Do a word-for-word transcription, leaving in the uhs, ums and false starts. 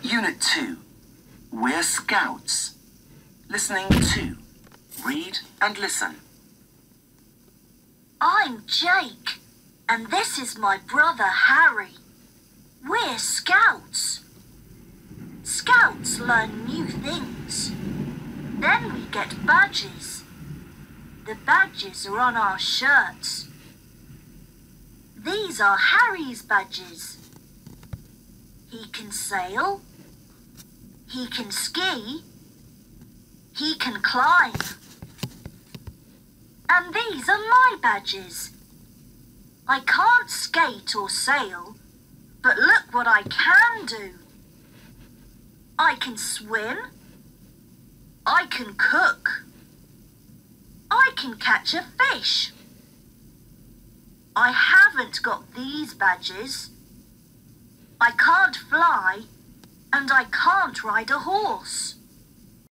Unit two. We're Scouts. Listening two. Read and listen. I'm Jake, and this is my brother Harry. We're Scouts. Scouts learn new things. Then we get badges. The badges are on our shirts. These are Harry's badges. He can sail. He can ski. He can climb. And these are my badges. I can't skate or sail, but look what I can do. I can swim. I can cook. I can catch a fish. I haven't got these badges. I can't fly, and I can't ride a horse.